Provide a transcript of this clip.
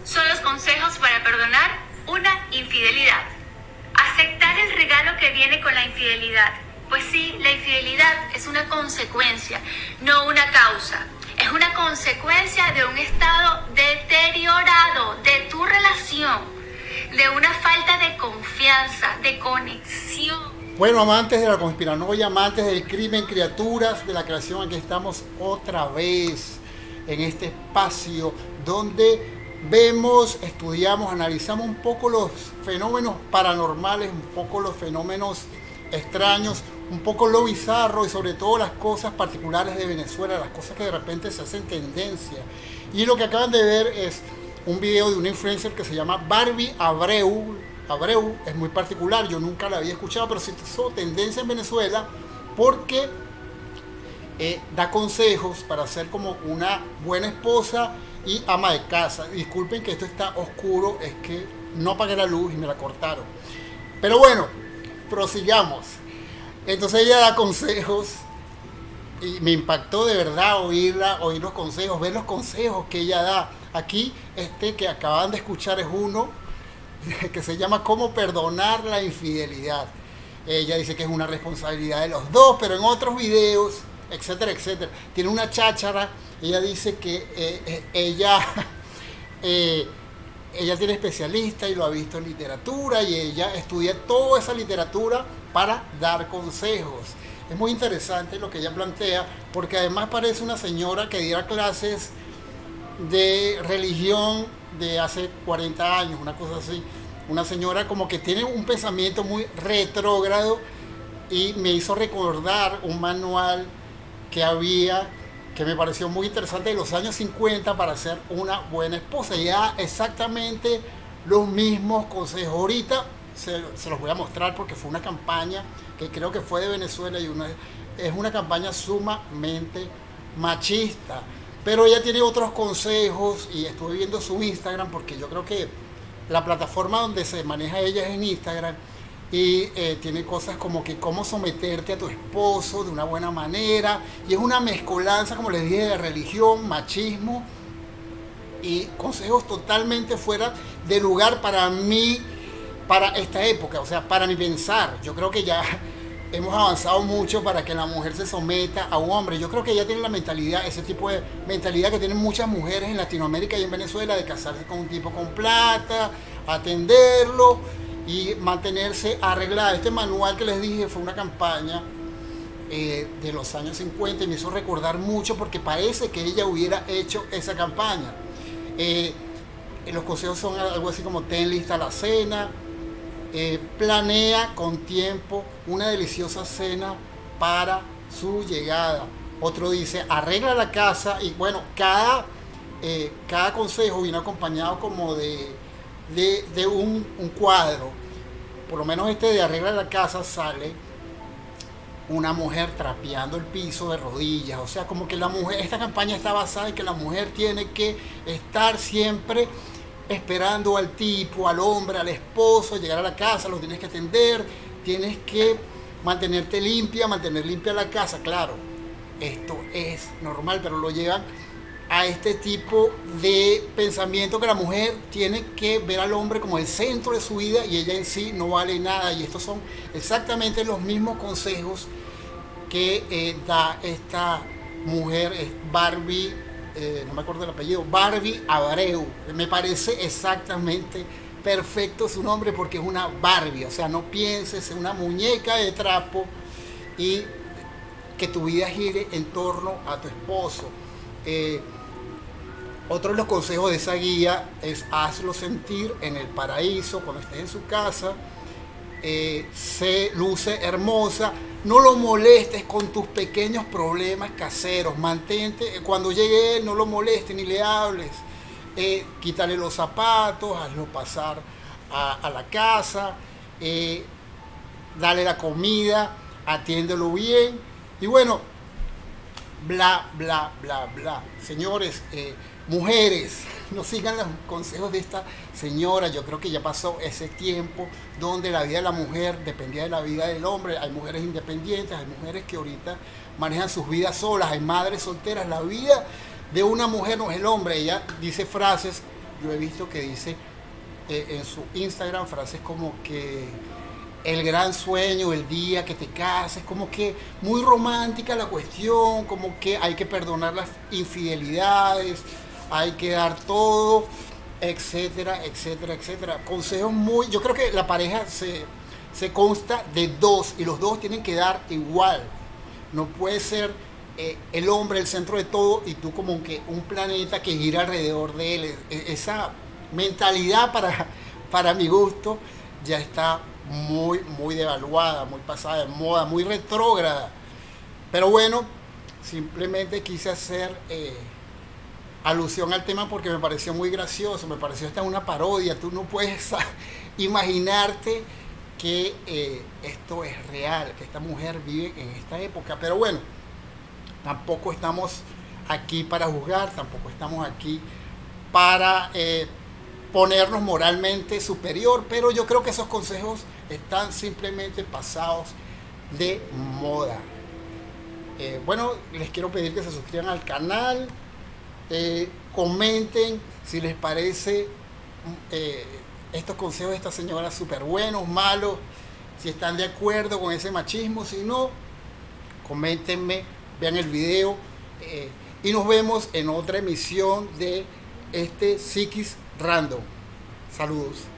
son los consejos para perdonar una infidelidad. Aceptar el regalo que viene con la infidelidad. Pues sí, la infidelidad es una consecuencia, no una causa. Es una consecuencia de un estado deteriorado de tu relación, de una falta de confianza, de conexión. Bueno, amantes de la conspiranoia, amantes del crimen, criaturas de la creación, aquí estamos otra vez en este espacio donde vemos, estudiamos, analizamos un poco los fenómenos paranormales, un poco los fenómenos extraños, un poco lo bizarro y sobre todo las cosas particulares de Venezuela, las cosas que de repente se hacen tendencia. Y lo que acaban de ver es un video de una influencer que se llama Barbie Abreu. Abreu es muy particular, yo nunca la había escuchado, pero se hizo tendencia en Venezuela porque da consejos para ser como una buena esposa y ama de casa. Disculpen que esto está oscuro, es que no apagué la luz y me la cortaron. Pero bueno, prosigamos. Entonces ella da consejos y me impactó de verdad oír los consejos, ver los consejos que ella da. Aquí este que acaban de escuchar es uno que se llama Cómo perdonar la infidelidad. Ella dice que es una responsabilidad de los dos, pero en otros videos, etcétera, etcétera, tiene una cháchara. Ella dice que ella tiene especialista y lo ha visto en literatura y ella estudia toda esa literatura para dar consejos. Es muy interesante lo que ella plantea porque además parece una señora que diera clases de religión de hace 40 años, una cosa así. Una señora como que tiene un pensamiento muy retrógrado y me hizo recordar un manual que había que me pareció muy interesante de los años 50 para ser una buena esposa. Ya exactamente los mismos consejos. Ahorita se los voy a mostrar porque fue una campaña que creo que fue de Venezuela y es una campaña sumamente machista. Pero ella tiene otros consejos y estuve viendo su Instagram porque yo creo que la plataforma donde se maneja ella es en Instagram y tiene cosas como que cómo someterte a tu esposo de una buena manera y es una mezcolanza, como les dije, de religión, machismo y consejos totalmente fuera de lugar para mí, para esta época, o sea, para mi pensar. Yo creo que ya hemos avanzado mucho para que la mujer se someta a un hombre. Yo creo que ella tiene la mentalidad, ese tipo de mentalidad que tienen muchas mujeres en Latinoamérica y en Venezuela, de casarse con un tipo con plata, atenderlo y mantenerse arreglada. Este manual que les dije fue una campaña de los años 50 y me hizo recordar mucho porque parece que ella hubiera hecho esa campaña. Los consejos son algo así como: ten lista la cena, planea con tiempo una deliciosa cena para su llegada. Otro dice: arregla la casa. Y bueno, cada consejo viene acompañado como de un cuadro. Por lo menos este de arregla la casa sale una mujer trapeando el piso de rodillas. O sea, como que la mujer, esta campaña está basada en que la mujer tiene que estar siempre esperando al tipo, al hombre, al esposo, llegar a la casa, lo tienes que atender, tienes que mantenerte limpia, mantener limpia la casa. Claro, esto es normal, pero lo llevan a este tipo de pensamiento que la mujer tiene que ver al hombre como el centro de su vida y ella en sí no vale nada. Y estos son exactamente los mismos consejos que da esta mujer, es Barbie, no me acuerdo del apellido, Barbie Abreu. Me parece exactamente perfecto su nombre porque es una Barbie, o sea, no pienses en una muñeca de trapo y que tu vida gire en torno a tu esposo. Otro de los consejos de esa guía es: hazlo sentir en el paraíso cuando estés en su casa, se luce hermosa, no lo molestes con tus pequeños problemas caseros, mantente, cuando llegue él no lo molestes ni le hables, quítale los zapatos, hazlo pasar a la casa, dale la comida, atiéndelo bien y bueno, bla, bla, bla, bla. Señores, mujeres, no sigan los consejos de esta señora. Yo creo que ya pasó ese tiempo donde la vida de la mujer dependía de la vida del hombre. Hay mujeres independientes, hay mujeres que ahorita manejan sus vidas solas, hay madres solteras. La vida de una mujer no es el hombre. Ella dice frases yo he visto que dice en su Instagram frases como que el gran sueño, el día que te cases, como que muy romántica la cuestión, como que hay que perdonar las infidelidades, hay que dar todo, etcétera, etcétera, etcétera. Consejos muy, yo creo que la pareja se consta de dos y los dos tienen que dar igual. No puede ser el hombre el centro de todo y tú como que un planeta que gira alrededor de él. Esa mentalidad para mi gusto ya está muy devaluada, muy pasada de moda, muy retrógrada. Pero bueno, simplemente quise hacer alusión al tema porque me pareció muy gracioso, me pareció esta una parodia. Tú no puedes imaginarte que esto es real, que esta mujer vive en esta época. Pero bueno, tampoco estamos aquí para juzgar, tampoco estamos aquí para ponernos moralmente superior, pero yo creo que esos consejos están simplemente pasados de moda. Bueno, les quiero pedir que se suscriban al canal, comenten si les parece estos consejos de esta señora súper buenos, malos, si están de acuerdo con ese machismo, si no, coméntenme, vean el video y nos vemos en otra emisión de este Psiquis Random. Saludos.